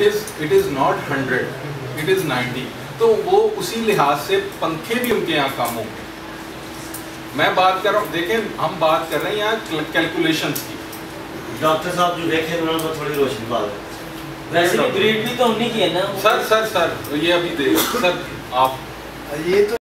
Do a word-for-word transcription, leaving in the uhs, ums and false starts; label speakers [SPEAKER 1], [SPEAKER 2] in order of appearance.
[SPEAKER 1] It is not hundred, it is ninety. तो वो उसी लिहाज से पंखे भी उनके यहाँ कम होंगे। मैं बात कर रहा हूँ, देखें हम बात कर रहे हैं यहाँ कैलकुलेशंस की।
[SPEAKER 2] डॉक्टर साहब जो देखे उन्होंने तो थोड़ी रोशनी बात है,
[SPEAKER 3] वैसे भी ब्रीड भी तो हमने की है ना
[SPEAKER 1] सर। सर सर ये अभी देख सर आप
[SPEAKER 4] ये तो